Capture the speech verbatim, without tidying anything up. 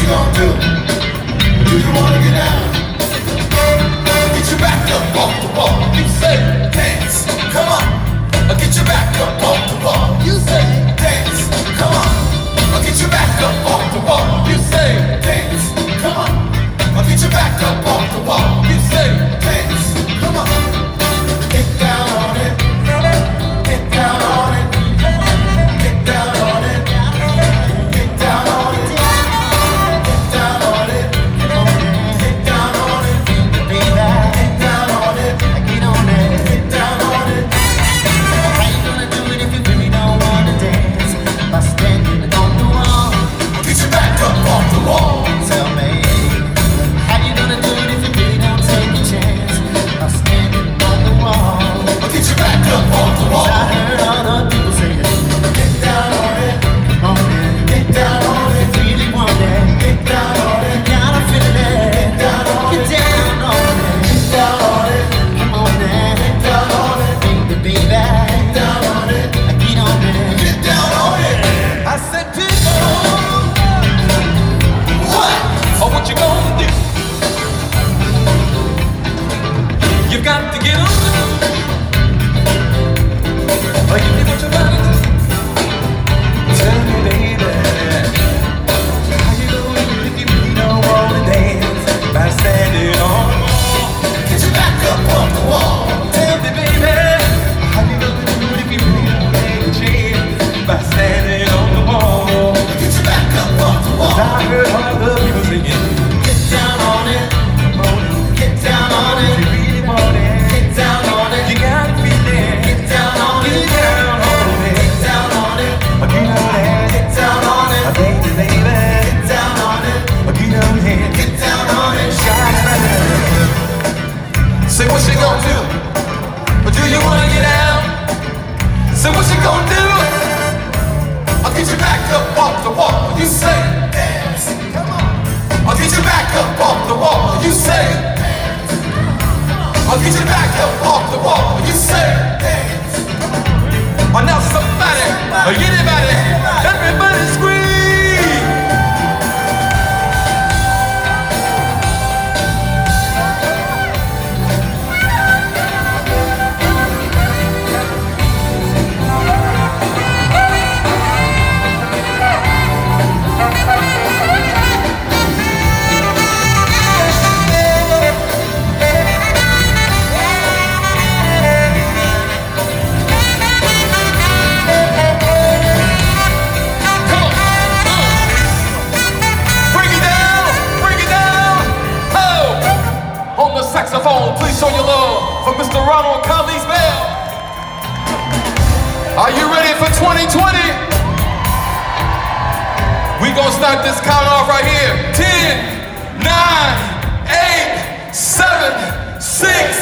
gonna do? Do you wanna get down? Get your back up off the wall. You say dance, come on. Get your back up off the wall. You say dance, come on. Get your back up off the wall. You say dance, come on. Get your back up off the wall. You say dance, come on. Get down on it. Get down on it. Get down on it. Get down on it. Get down on it. Get down on it. Get down on it. Get on it. Get down on it. How you gonna do it if you really don't wanna dance? By standing on the wall. Get your back up off the wall. Tell me. Get your back up off the wall. I heard all the people saying, get down on it, come on in, get down on it, really want it, get down on it, gotta feel it, get down on it, get down on it, get down on it, come on in, get down on it, baby, baby, get down on it, get on it, get down on it. I said, people, what? Or what you gonna do? You got to get on it. Oh, you think what you're about to do? Tell me, baby, how you doing if you really don't wanna dance? By standing on the wall. Get your back up on the wall. Tell me, baby, how you gonna do it if you really don't take a chance? By standing on the wall. Get your back up on the wall. 'Cause I heard all the people singing, get down on it, come on, get down on it. If you really want it, get down on it. You gotta feel it, get down on it. Say what you gonna do? But do you wanna get out? Say what you gonna do? I'll get your back up off the wall. You say dance, come on. I'll get your back up off the wall. You say dance. I'll get your back up off the wall. You say dance. Oh, now somebody, or anybody, everybody scream. Saxophone, please show your love for Mister Ronald Collins Bell. Are you ready for twenty twenty? We gonna start this count off right here. ten, nine, eight, seven, six,